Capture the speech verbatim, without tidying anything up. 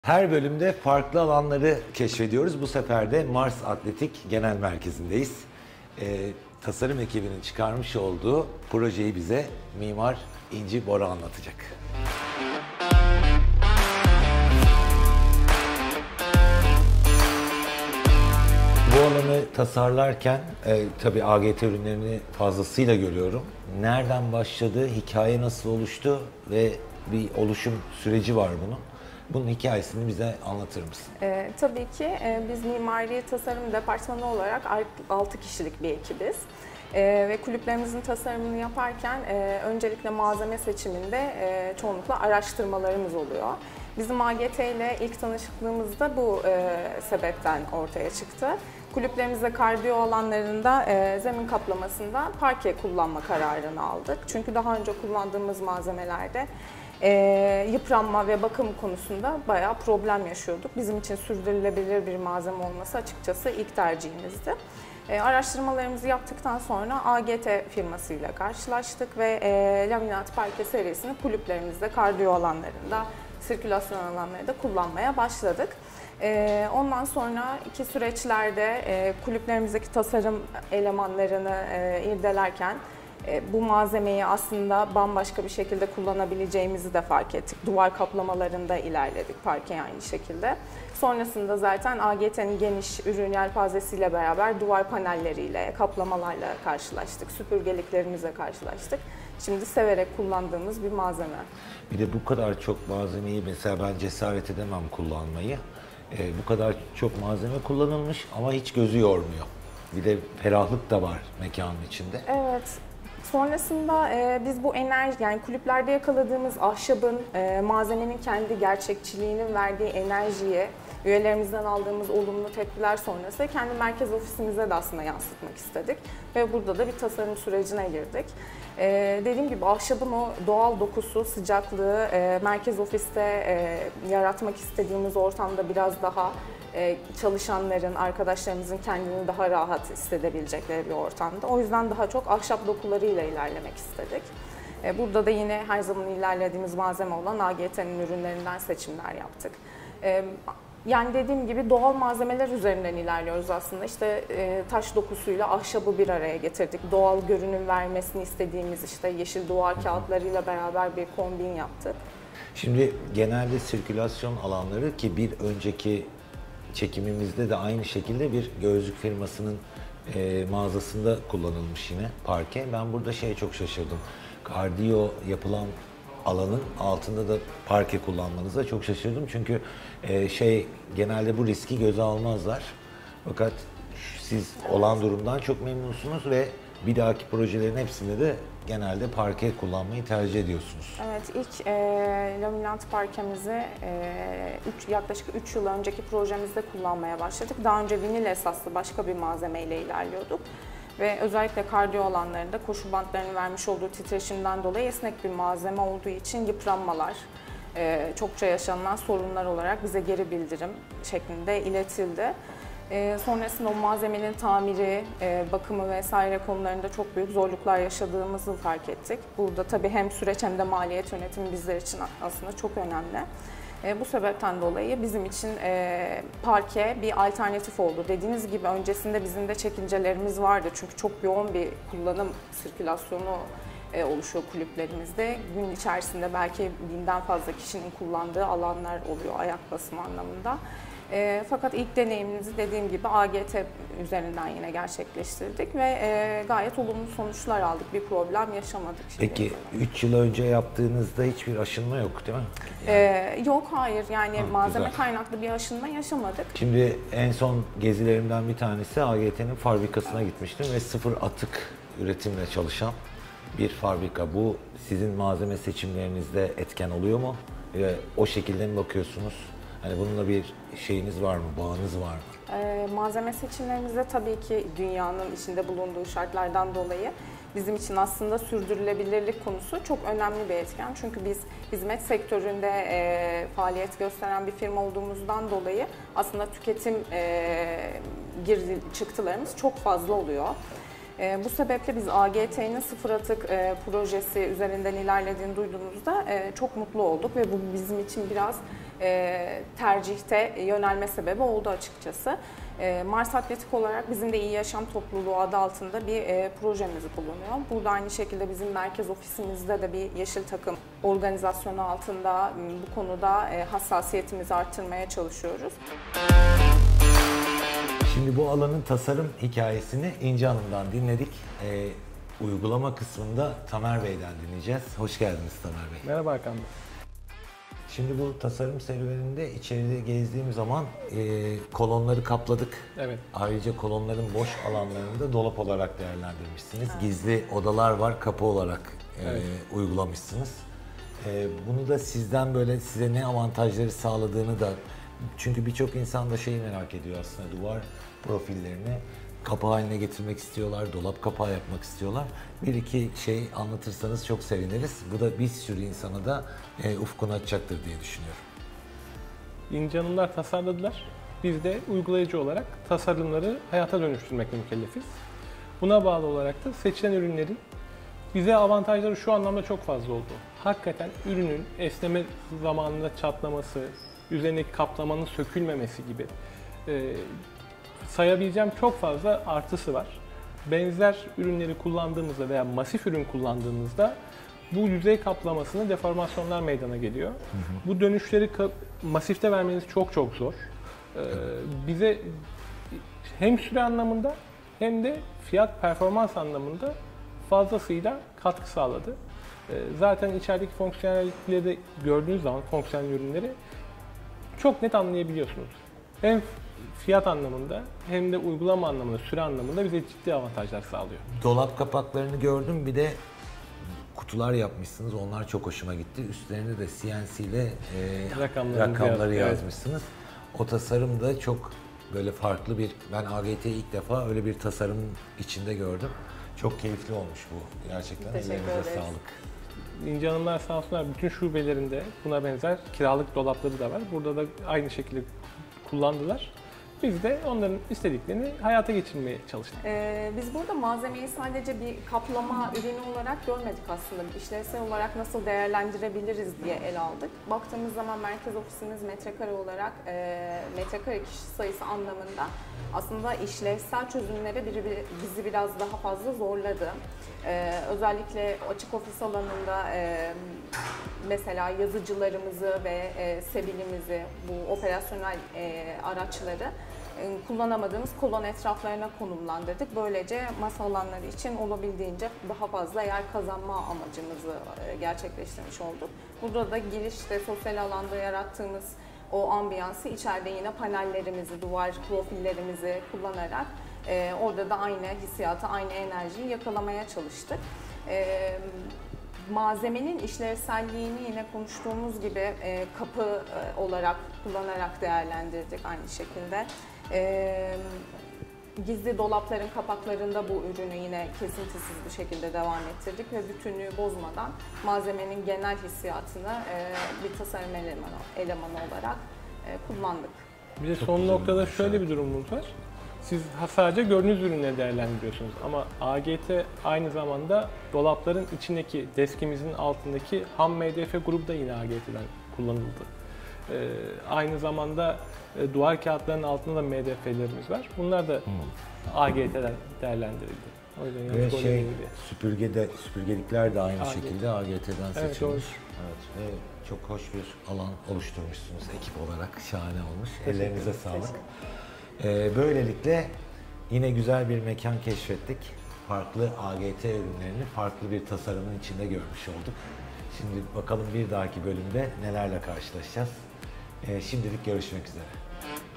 Her bölümde farklı alanları keşfediyoruz. Bu sefer de Mars Atletik Genel Merkezi'ndeyiz. Ee, tasarım ekibinin çıkarmış olduğu projeyi bize Mimar İnci Bora anlatacak. Bu alanı tasarlarken e, tabii A G T ürünlerini fazlasıyla görüyorum. Nereden başladı, hikaye nasıl oluştu ve bir oluşum süreci var bunun. Bunun hikayesini bize anlatır mısın? E, tabii ki e, biz Mimari Tasarım Departmanı olarak altı kişilik bir ekibiz. E, ve kulüplerimizin tasarımını yaparken e, öncelikle malzeme seçiminde e, çoğunlukla araştırmalarımız oluyor. Bizim A G T ile ilk tanışıklığımızda bu e, sebepten ortaya çıktı. Kulüplerimizde kardiyo alanlarında e, zemin kaplamasında parke kullanma kararını aldık. Çünkü daha önce kullandığımız malzemelerde e, yıpranma ve bakım konusunda bayağı problem yaşıyorduk. Bizim için sürdürülebilir bir malzeme olması açıkçası ilk tercihimizdi. E, araştırmalarımızı yaptıktan sonra A G T firmasıyla karşılaştık ve e, laminat parke serisini kulüplerimizde kardiyo alanlarında, sirkülasyon alanlarında kullanmaya başladık. Ondan sonra iki süreçlerde kulüplerimizdeki tasarım elemanlarını irdelerken bu malzemeyi aslında bambaşka bir şekilde kullanabileceğimizi de fark ettik. Duvar kaplamalarında ilerledik, parke aynı şekilde. Sonrasında zaten A G T'nin geniş ürün yelpazesiyle beraber duvar panelleriyle, kaplamalarla karşılaştık, süpürgeliklerimizle karşılaştık. Şimdi severek kullandığımız bir malzeme. Bir de bu kadar çok malzemeyi mesela ben cesaret edemem kullanmayı. Ee, bu kadar çok malzeme kullanılmış ama hiç gözü yormuyor. Bir de ferahlık da var mekanın içinde. Evet. Sonrasında e, biz bu enerji, yani kulüplerde yakaladığımız ahşabın, e, malzemenin kendi gerçekçiliğinin verdiği enerjiyi, üyelerimizden aldığımız olumlu tepkiler sonrası kendi merkez ofisimize de aslında yansıtmak istedik. Ve burada da bir tasarım sürecine girdik. Ee, dediğim gibi ahşabın o doğal dokusu, sıcaklığı e, merkez ofiste e, yaratmak istediğimiz ortamda biraz daha e, çalışanların, arkadaşlarımızın kendini daha rahat hissedebilecekleri bir ortamda. O yüzden daha çok ahşap dokularıyla ilerlemek istedik. E, burada da yine her zaman ilerlediğimiz malzeme olan A G T'nin ürünlerinden seçimler yaptık. E, Yani dediğim gibi doğal malzemeler üzerinden ilerliyoruz aslında. İşte e, taş dokusuyla ahşabı bir araya getirdik. Doğal görünüm vermesini istediğimiz işte yeşil duvar kağıtlarıyla beraber bir kombin yaptık. Şimdi genelde sirkülasyon alanları ki bir önceki çekimimizde de aynı şekilde bir gözlük firmasının e, mağazasında kullanılmış yine parke. Ben burada şeye çok şaşırdım. Kardiyo yapılan alanın altında da parke kullanmanıza çok şaşırdım. Çünkü e, şey genelde bu riski göze almazlar. Fakat siz olan durumdan çok memnunsunuz ve bir dahaki projelerin hepsinde de genelde parke kullanmayı tercih ediyorsunuz. Evet, ilk e, laminat parkemizi e, üç, yaklaşık üç yıl önceki projemizde kullanmaya başladık. Daha önce vinil esaslı başka bir malzemeyle ilerliyorduk. Ve özellikle kardiyo alanlarında koşu bantlarının vermiş olduğu titreşimden dolayı esnek bir malzeme olduğu için yıpranmalar, e, çokça yaşanılan sorunlar olarak bize geri bildirim şeklinde iletildi. E, sonrasında o malzemenin tamiri, e, bakımı vesaire konularında çok büyük zorluklar yaşadığımızı fark ettik. Burada tabii hem süreç hem de maliyet yönetimi bizler için aslında çok önemli. E, bu sebepten dolayı bizim için e, parke bir alternatif oldu. Dediğiniz gibi öncesinde bizim de çekincelerimiz vardı. Çünkü çok yoğun bir kullanım sirkülasyonu e, oluşuyor kulüplerimizde. Gün içerisinde belki binden fazla kişinin kullandığı alanlar oluyor ayak basımı anlamında. E, fakat ilk deneyimimizi dediğim gibi A G T üzerinden yine gerçekleştirdik ve e, gayet olumlu sonuçlar aldık. Bir problem yaşamadık. Peki üç yıl önce yaptığınızda hiçbir aşınma yok değil mi? Yani. E, yok hayır yani ha, malzeme güzel. Kaynaklı bir aşınma yaşamadık. Şimdi en son gezilerimden bir tanesi A G T'nin fabrikasına gitmiştim ve sıfır atık üretimle çalışan bir fabrika. Bu sizin malzeme seçimlerinizde etken oluyor mu? Ve o şekilde mi bakıyorsunuz? Hani bununla bir şeyiniz var mı, bağınız var mı? Ee, malzeme seçimlerimizde tabii ki dünyanın içinde bulunduğu şartlardan dolayı bizim için aslında sürdürülebilirlik konusu çok önemli bir etken. Çünkü biz hizmet sektöründe e, faaliyet gösteren bir firma olduğumuzdan dolayı aslında tüketim e, girdi çıktılarımız çok fazla oluyor. E, bu sebeple biz A G T'nin sıfır atık e, projesi üzerinden ilerlediğini duyduğumuzda e, çok mutlu olduk ve bu bizim için biraz e, tercihte yönelme sebebi oldu açıkçası. E, Mars Atletik olarak bizim de İyi Yaşam Topluluğu adı altında bir e, projemiz bulunuyor. Burada aynı şekilde bizim merkez ofisimizde de bir yeşil takım organizasyonu altında bu konuda e, hassasiyetimizi arttırmaya çalışıyoruz. Şimdi bu alanın tasarım hikayesini İnci Hanım'dan dinledik. Ee, uygulama kısmında Tamer Bey'den dinleyeceğiz. Hoş geldiniz Tamer Bey. Merhaba Hakan Bey. Şimdi bu tasarım serüveninde içeride gezdiğim zaman e, kolonları kapladık. Evet. Ayrıca kolonların boş alanlarını da dolap olarak değerlendirmişsiniz. Evet. Gizli odalar var, kapı olarak e, evet. uygulamışsınız. E, bunu da sizden böyle size ne avantajları sağladığını da, çünkü birçok insan da şeyi merak ediyor aslında, duvar profillerini kapı haline getirmek istiyorlar, dolap kapağı yapmak istiyorlar. Bir iki şey anlatırsanız çok seviniriz. Bu da bir sürü insana da e, ufkunu açacaktır diye düşünüyorum. İnci Hanımlar tasarladılar. Biz de uygulayıcı olarak tasarımları hayata dönüştürmekle mükellefiz. Buna bağlı olarak da seçilen ürünlerin bize avantajları şu anlamda çok fazla oldu. Hakikaten ürünün esneme zamanında çatlaması, üzerindeki kaplamanın sökülmemesi gibi e, sayabileceğim çok fazla artısı var. Benzer ürünleri kullandığımızda veya masif ürün kullandığımızda bu yüzey kaplamasında deformasyonlar meydana geliyor. Hı hı. Bu dönüşleri masifte vermeniz çok çok zor. Ee, bize hem süre anlamında hem de fiyat performans anlamında fazlasıyla katkı sağladı. Ee, zaten içerideki fonksiyonellikleri de gördüğünüz zaman fonksiyonel ürünleri çok net anlayabiliyorsunuz. Hem fiyat anlamında hem de uygulama anlamında, süre anlamında bize ciddi avantajlar sağlıyor. Dolap kapaklarını gördüm, bir de kutular yapmışsınız. Onlar çok hoşuma gitti. Üstlerinde de C N C ile e, rakamları yaz, yazmışsınız. Evet. O tasarım da çok böyle farklı bir, ben A G T'yi ilk defa öyle bir tasarımın içinde gördüm. Çok keyifli olmuş bu. Gerçekten ellerinize sağlık. İnci Hanımlar sağ olsunlar, bütün şubelerinde buna benzer kiralık dolapları da var. Burada da aynı şekilde kullandılar. Biz de onların istediklerini hayata geçirmeye çalıştık. Ee, biz burada malzemeyi sadece bir kaplama ürünü olarak görmedik aslında. İşlevsel olarak nasıl değerlendirebiliriz diye ele aldık. Baktığımız zaman merkez ofisimiz metrekare olarak e, metrekare kişi sayısı anlamında aslında işlevsel çözümlere bizi biraz daha fazla zorladı. Ee, özellikle açık ofis alanında e, mesela yazıcılarımızı ve e, sebilimizi, bu operasyonel e, araçları e, kullanamadığımız kolon etraflarına konumlandırdık. Böylece masa alanları için olabildiğince daha fazla yer kazanma amacımızı e, gerçekleştirmiş olduk. Burada da girişte sosyal alanda yarattığımız o ambiyansı içeride yine panellerimizi, duvar profillerimizi kullanarak e, orada da aynı hissiyatı, aynı enerjiyi yakalamaya çalıştık. E, malzemenin işlevselliğini yine konuştuğumuz gibi e, kapı e, olarak kullanarak değerlendirdik aynı şekilde. E, gizli dolapların kapaklarında bu ürünü yine kesintisiz bir şekilde devam ettirdik ve bütünlüğü bozmadan malzemenin genel hissiyatını e, bir tasarım elemanı, elemanı olarak e, kullandık. Bir de son noktada şöyle bir durumumuz var. Siz sadece gördüğünüz ürünleri değerlendiriyorsunuz ama A G T aynı zamanda dolapların içindeki deskimizin altındaki ham M D F grubu da yine A G T'den kullanıldı. Ee, aynı zamanda e, duvar kağıtlarının altında da M D F'lerimiz var. Bunlar da hmm. A G T'den değerlendirildi. O yüzden ve şey, süpürgede, süpürgelikler de aynı A G T. Şekilde A G T'den evet, seçilmiş. Evet, ve çok hoş bir alan oluşturmuşsunuz ekip olarak. Şahane olmuş. Ellerinize sağlık. Ee, böylelikle yine güzel bir mekan keşfettik. Farklı A G T ürünlerini farklı bir tasarımın içinde görmüş olduk. Şimdi bakalım bir dahaki bölümde nelerle karşılaşacağız. Ee, şimdilik görüşmek üzere.